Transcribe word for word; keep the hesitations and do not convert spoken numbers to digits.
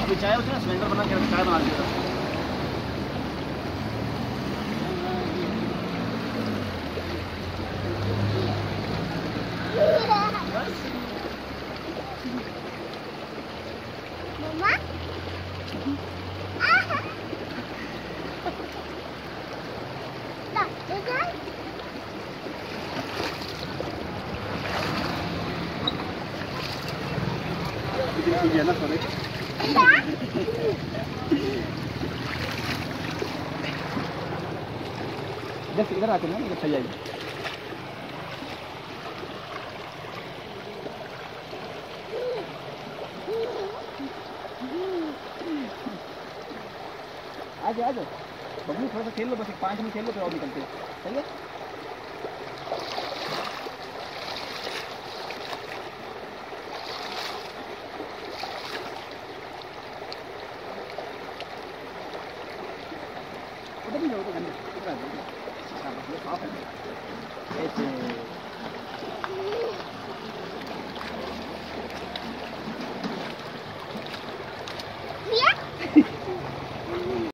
अभी चाय होती है ना, सिलेंडर बना के चाय बना दिया। ना थोड़े जैसे इधर आके ना इधर सही आएगी। आ जाओ आ जाओ बबलू, थोड़ा सा खेल लो, बस एक पाँच मिनट खेल लो फिर और निकलते हैं। सही है। उधर नहीं जाओ, उधर गंदा, उधर आ जाओ। हाँ, ये साफ है ऐसे।